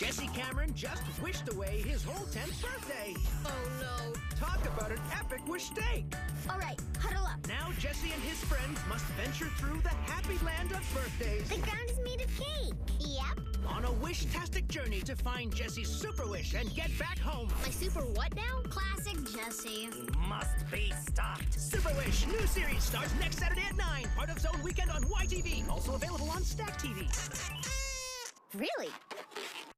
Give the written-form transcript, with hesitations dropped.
Jesse Cameron just wished away his whole 10th birthday. Oh, no. Talk about an epic wish-take. All right, huddle up. Now Jesse and his friends must venture through the happy land of birthdays. The ground is made of cake. Yep. On a wish-tastic journey to find Jesse's super wish and get back home. My super what now? Classic Jesse. Must be stopped. Super Wish, new series, starts next Saturday at 9. Part of Zone Weekend on YTV. Also available on Stack TV. Really?